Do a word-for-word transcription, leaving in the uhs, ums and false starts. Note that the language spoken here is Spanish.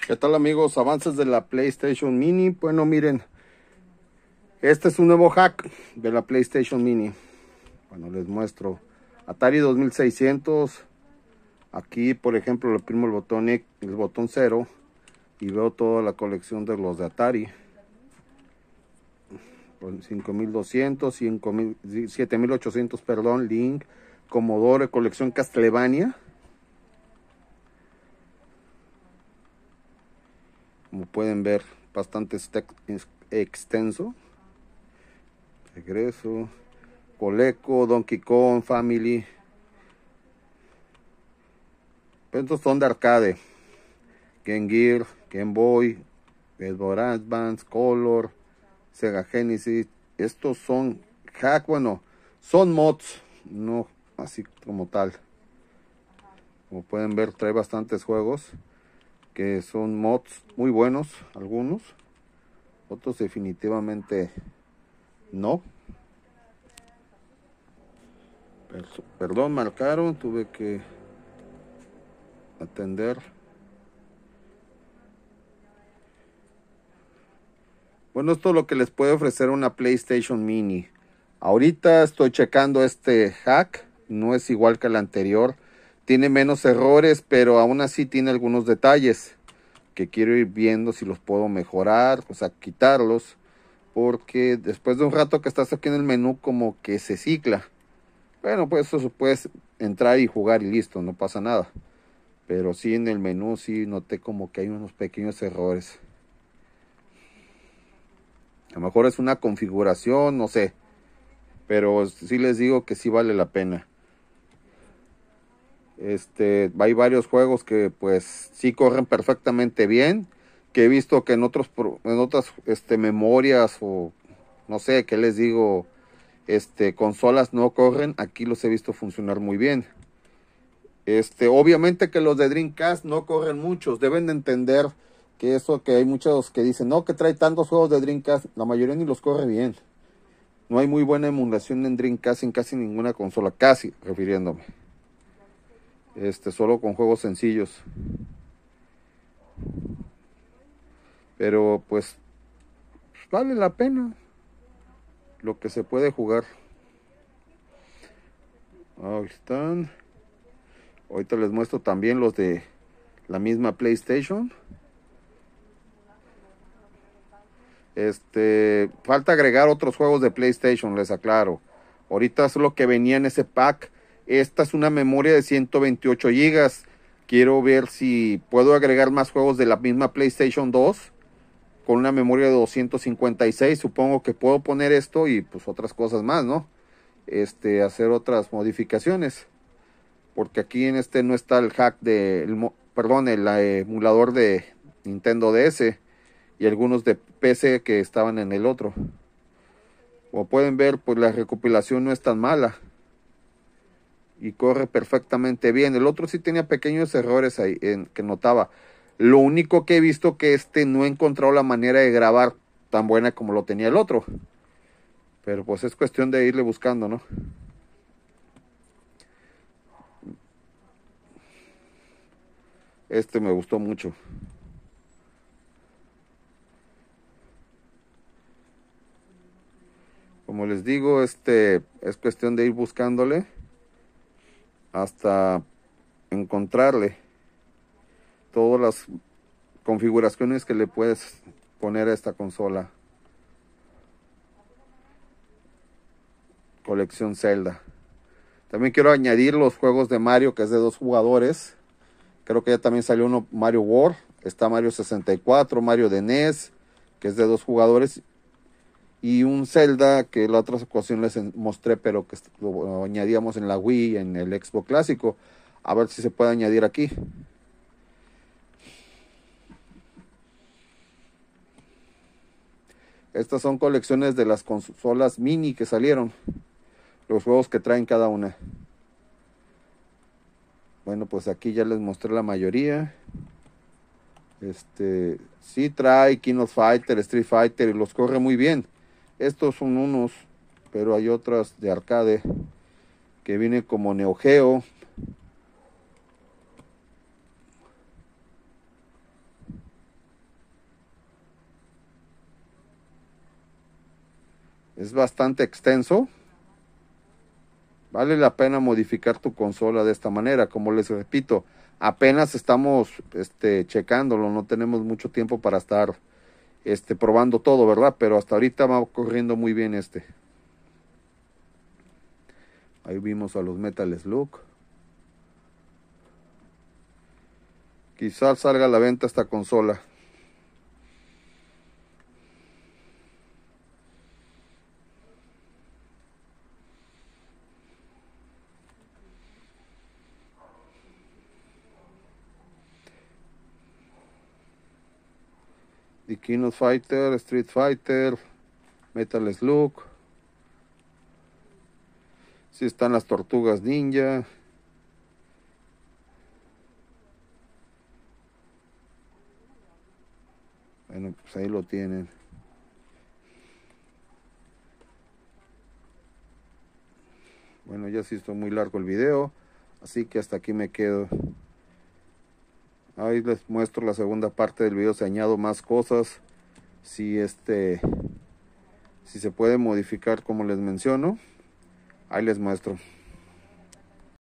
¿Qué tal, amigos? Avances de la PlayStation Mini. Bueno, miren, este es un nuevo hack de la PlayStation Mini. Bueno, les muestro. Atari dos mil seiscientos. Aquí, por ejemplo, le oprimo el botón, el botón cero y veo toda la colección de los de Atari. cinco mil doscientos, siete mil ochocientos, perdón, Link, Commodore, colección Castlevania. Como pueden ver, bastante extenso. Regreso. Coleco, Donkey Kong, Family. Estos son de arcade. Game Gear, Game Boy, Game Boy Advance, Color, Sega Genesis. Estos son hack, bueno, son mods, no así como tal. Como pueden ver, trae bastantes juegos que son mods muy buenos, algunos, otros definitivamente no. Perdón, marcaron, tuve que atender. Bueno, esto es lo que les puede ofrecer una PlayStation Mini. Ahorita estoy checando este hack, no es igual que el anterior. Tiene menos errores, pero aún así tiene algunos detalles que quiero ir viendo si los puedo mejorar, o sea, quitarlos. Porque después de un rato que estás aquí en el menú, como que se cicla. Bueno, pues eso puedes entrar y jugar y listo, no pasa nada. Pero sí, en el menú sí noté como que hay unos pequeños errores. A lo mejor es una configuración, no sé. Pero sí les digo que sí vale la pena. Este, hay varios juegos que pues sí corren perfectamente bien. Que he visto que en otros en otras este, memorias o no sé, qué les digo, este, consolas no corren. Aquí los he visto funcionar muy bien. Este, obviamente que los de Dreamcast no corren muchos. Deben de entender que eso, que hay muchos que dicen, no, que trae tantos juegos de Dreamcast. La mayoría ni los corre bien. No hay muy buena emulación en Dreamcast en casi ninguna consola. Casi, refiriéndome. Este, solo con juegos sencillos. Pero pues vale la pena lo que se puede jugar. Ahí están. Ahorita les muestro también los de la misma PlayStation. Este, falta agregar otros juegos de PlayStation, les aclaro. Ahorita es lo que venía en ese pack. Esta es una memoria de ciento veintiocho gigas. Quiero ver si puedo agregar más juegos de la misma PlayStation dos con una memoria de doscientos cincuenta y seis. Supongo que puedo poner esto y pues otras cosas más, ¿no? Este, hacer otras modificaciones. Porque aquí en este no está el hack de, el, perdón, el emulador de Nintendo D S y algunos de P C que estaban en el otro. Como pueden ver, pues la recopilación no es tan mala y corre perfectamente bien. El otro sí tenía pequeños errores ahí en, que notaba. Lo único que he visto que este no he encontrado la manera de grabar tan buena como lo tenía el otro. Pero pues es cuestión de irle buscando, ¿no? Este me gustó mucho. Como les digo, este es cuestión de ir buscándole hasta encontrarle todas las configuraciones que le puedes poner a esta consola. Colección Zelda. También quiero añadir los juegos de Mario, que es de dos jugadores. Creo que ya también salió uno, Mario World. Está Mario sesenta y cuatro, Mario de N E S, que es de dos jugadores. Y un Zelda que la otra ocasión les mostré, pero que lo añadíamos en la Wii, en el Xbox clásico. A ver si se puede añadir aquí. Estas son colecciones de las consolas mini que salieron. Los juegos que traen cada una. Bueno, pues aquí ya les mostré la mayoría. Este, sí trae King of Fighter, Street Fighter y los corre muy bien. Estos son unos, pero hay otras de arcade que vienen como Neo Geo. Es bastante extenso. Vale la pena modificar tu consola de esta manera. Como les repito, apenas estamos este, checándolo. No tenemos mucho tiempo para estar este, probando todo, ¿verdad? Pero hasta ahorita va corriendo muy bien este. Ahí vimos a los Metal Slug. Quizás salga a la venta esta consola. The King of Fighter, Street Fighter, Metal Slug. Sí están las Tortugas Ninja. Bueno, pues ahí lo tienen. Bueno, ya se hizo muy largo el video, así que hasta aquí me quedo. Ahí les muestro la segunda parte del video, si añado más cosas, si este, si se puede modificar como les menciono, ahí les muestro.